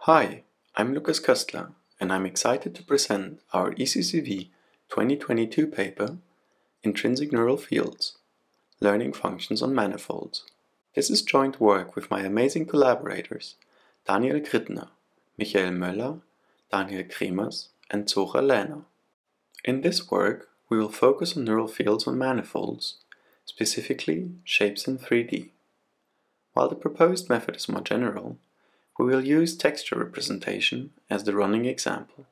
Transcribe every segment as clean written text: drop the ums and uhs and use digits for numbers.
Hi, I'm Lucas Köstler, and I'm excited to present our ECCV 2022 paper, Intrinsic Neural Fields, Learning Functions on Manifolds. This is joint work with my amazing collaborators, Daniel Grittner, Michael Möller, Daniel Kremers, and Zora Lehner. In this work, we will focus on neural fields on manifolds, specifically shapes in 3D. While the proposed method is more general, we will use texture representation as the running example.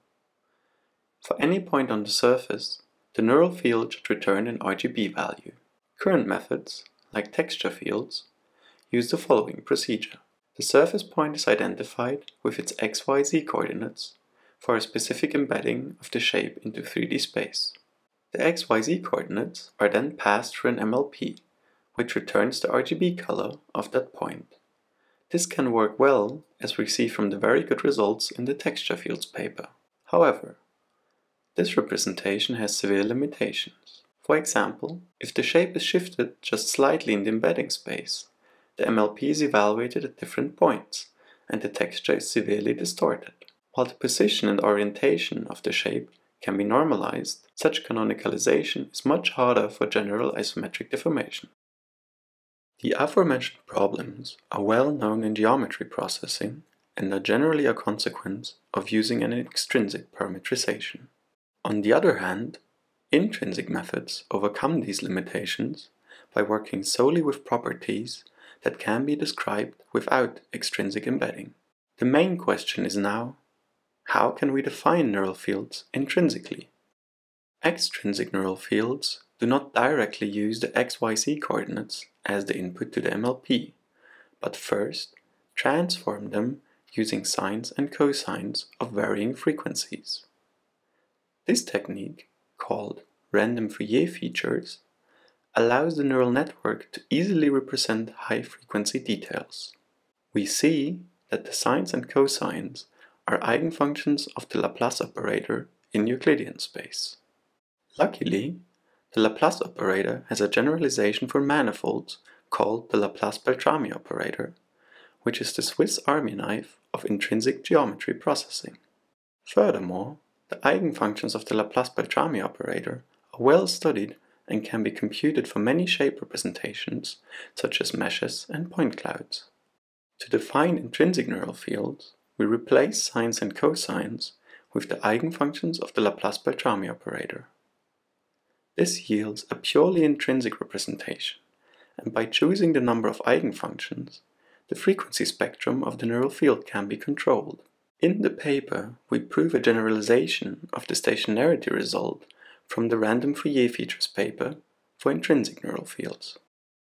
For any point on the surface, the neural field should return an RGB value. Current methods, like texture fields, use the following procedure. The surface point is identified with its xyz coordinates for a specific embedding of the shape into 3D space. The xyz coordinates are then passed through an MLP, which returns the RGB color of that point. This can work well, as we see from the very good results in the texture fields paper. However, this representation has severe limitations. For example, if the shape is shifted just slightly in the embedding space, the MLP is evaluated at different points, and the texture is severely distorted. While the position and orientation of the shape can be normalized, such canonicalization is much harder for general isometric deformation. The aforementioned problems are well known in geometry processing and are generally a consequence of using an extrinsic parametrization. On the other hand, intrinsic methods overcome these limitations by working solely with properties that can be described without extrinsic embedding. The main question is now, how can we define neural fields intrinsically? Extrinsic neural fields do not directly use the xyz coordinates as the input to the MLP, but first transform them using sines and cosines of varying frequencies. This technique, called random Fourier features, allows the neural network to easily represent high-frequency details. We see that the sines and cosines are eigenfunctions of the Laplace operator in Euclidean space. Luckily, the Laplace operator has a generalization for manifolds called the Laplace-Beltrami operator, which is the Swiss Army knife of intrinsic geometry processing. Furthermore, the eigenfunctions of the Laplace-Beltrami operator are well studied and can be computed for many shape representations such as meshes and point clouds. To define intrinsic neural fields, we replace sines and cosines with the eigenfunctions of the Laplace-Beltrami operator. This yields a purely intrinsic representation, and by choosing the number of eigenfunctions, the frequency spectrum of the neural field can be controlled. In the paper, we prove a generalization of the stationarity result from the random Fourier features paper for intrinsic neural fields.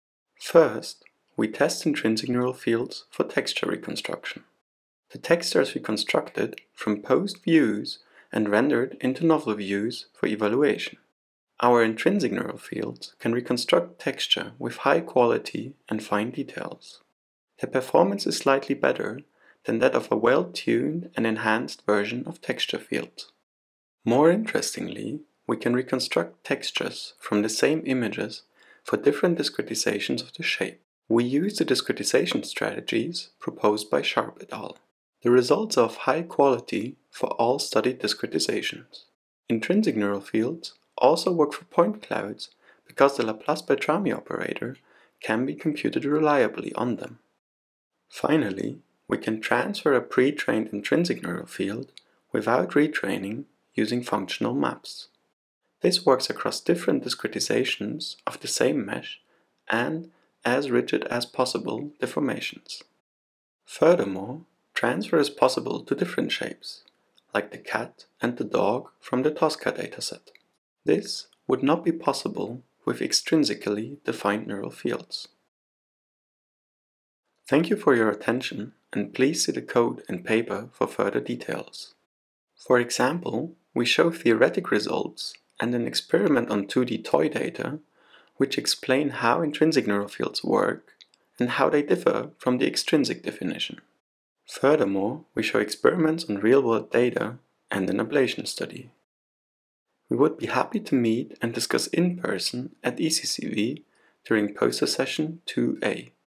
First, we test intrinsic neural fields for texture reconstruction. The texture is reconstructed from post views and rendered into novel views for evaluation. Our intrinsic neural fields can reconstruct texture with high quality and fine details. Their performance is slightly better than that of a well-tuned and enhanced version of texture fields. More interestingly, we can reconstruct textures from the same images for different discretizations of the shape. We use the discretization strategies proposed by Sharp et al. The results are of high quality for all studied discretizations. Intrinsic neural fields also work for point clouds because the Laplace-Beltrami operator can be computed reliably on them. Finally, we can transfer a pre-trained intrinsic neural field without retraining using functional maps. This works across different discretizations of the same mesh and as rigid as possible deformations. Furthermore, transfer is possible to different shapes, like the cat and the dog from the Tosca dataset. This would not be possible with extrinsically defined neural fields. Thank you for your attention, and please see the code and paper for further details. For example, we show theoretic results and an experiment on 2D toy data which explain how intrinsic neural fields work and how they differ from the extrinsic definition. Furthermore, we show experiments on real-world data and an ablation study. We would be happy to meet and discuss in person at ECCV during poster session 2A.